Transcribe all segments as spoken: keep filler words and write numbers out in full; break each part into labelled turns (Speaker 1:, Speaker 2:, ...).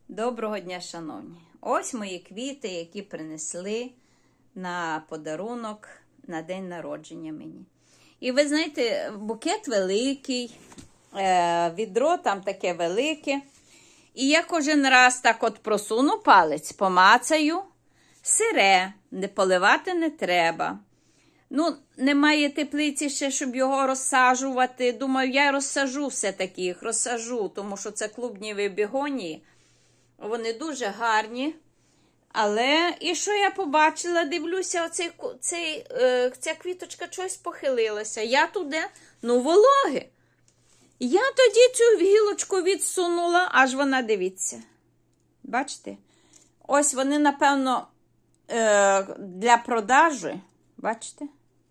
Speaker 1: Доброго дня, шановні! Ось мої квіти, які принесли на подарунок на день народження мені. І ви знаєте, букет великий, відро там таке велике. І я кожен раз так от просуну палець, помацаю, сире, не поливати не треба. Ну, немає теплиці ще, щоб його розсаджувати. Думаю, я розсажу все-таки їх, розсажу, тому що це клубніві бігонії. Вони дуже гарні. Але, і що я побачила, дивлюся, оцей, цей, е, ця квіточка щось похилилася. Я туди, ну, вологи. Я тоді цю гілочку відсунула, аж вона, дивіться. Бачите? Ось вони, напевно, е, для продажу. Бачите?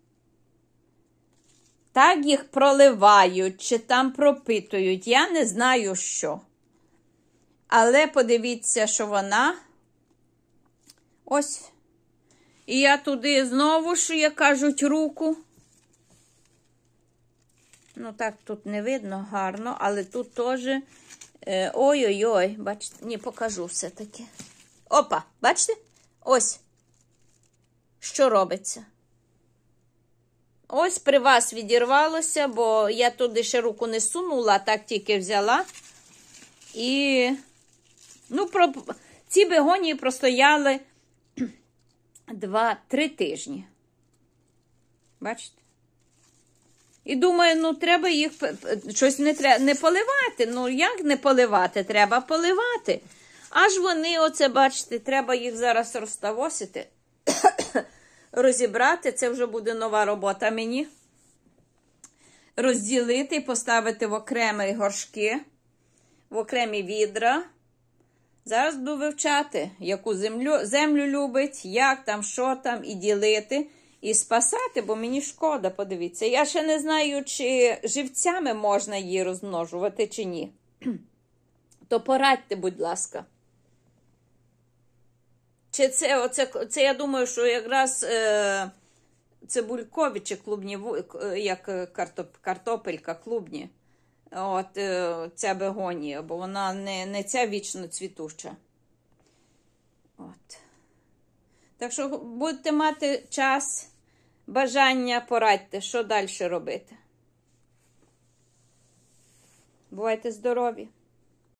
Speaker 1: Так їх проливають, чи там пропитують. Я не знаю, що. Але подивіться, що вона... Ось. І я туди знову, що як кажуть, руку. Ну, так, тут не видно гарно, але тут теж... Ой-ой-ой, бачите, ні, покажу все-таки. Опа, бачите? Ось. Що робиться. Ось при вас відірвалося, бо я туди ще руку не сунула, так тільки взяла. І, ну, про... ці бегонії простояли два-три тижні. Бачите? І думаю, ну, треба їх, щось не, треба, не поливати. Ну, як не поливати? Треба поливати. Аж вони, оце, бачите, треба їх зараз розставосити, розібрати. Це вже буде нова робота мені. Розділити і поставити в окремі горшки, в окремі відра. Зараз буду вивчати, яку землю, землю любить, як там, що там, і ділити, і спасати, бо мені шкода, подивіться. Я ще не знаю, чи живцями можна її розмножувати, чи ні. То порадьте, будь ласка. Чи це, оце, це я думаю, що якраз е, цибулькові, чи клубні, як картоп, картопелька, клубні. От е, ця бегонія, бо вона не, не ця вічно цвітуча. От. Так що будете мати час, бажання, порадьте, що далі робити. Бувайте здорові!